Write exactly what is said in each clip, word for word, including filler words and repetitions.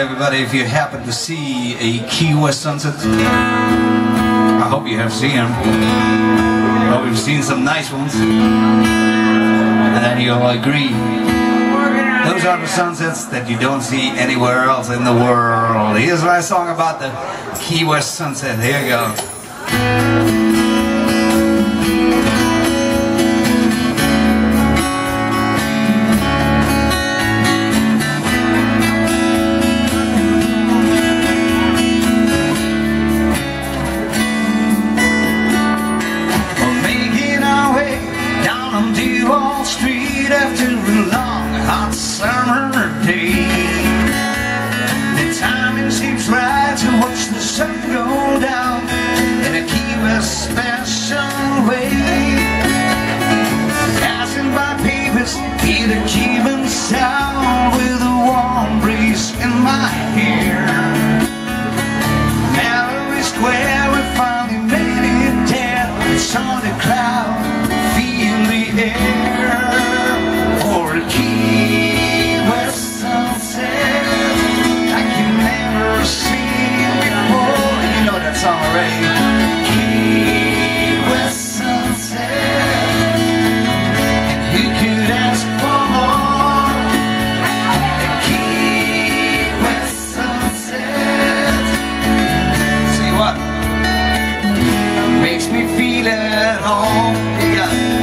everybody, if you happen to see a Key West sunset, I hope you have seen them. I hope you've seen some nice ones, and then you'll agree. Those are the sunsets that you don't see anywhere else in the world. Here's my song about the Key West sunset. Here you go. Duval Street after a long hot summer day. The timing seems right to watch the sun go down in a Key West special way. Passing by papers, hear the Cuban sound with a warm breeze in my hair. Mallory Square, we finally made it down. Saw the crowd, feel the air for a Key West sunset like you never seen before. You know that song already. Key West sunset, and who could ask for more? A Key West sunset. See what makes me feel at home. You got it.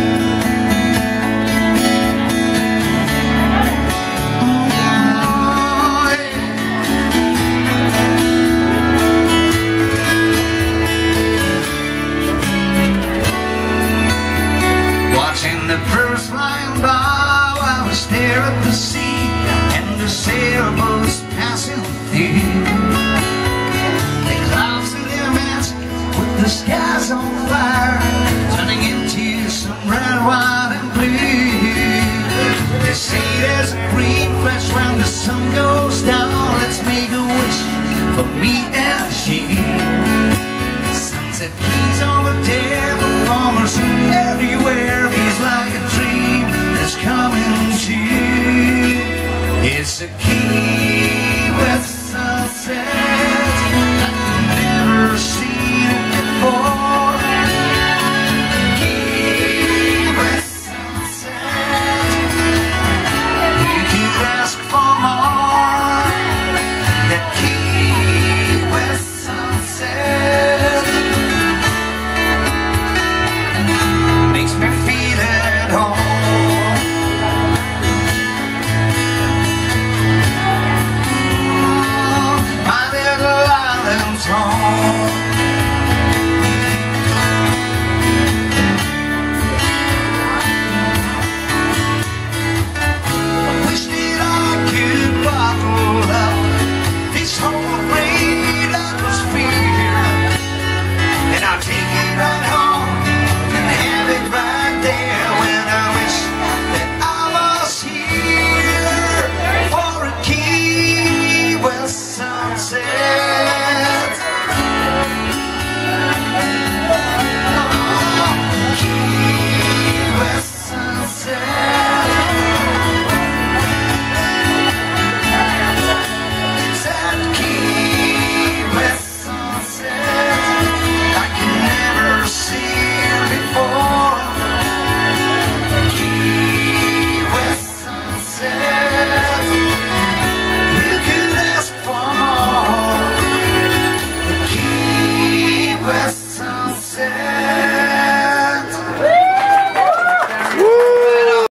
The birds flying by while we stare at the sea and the sailboats passing through. The clouds in their mask with the skies on fire, turning into some red, white and blue. They say there's a green flash when the sun goes down. Let's make a wish for me and you. Sunset keys over there, performers everywhere. Feels like a dream that's coming true. It's a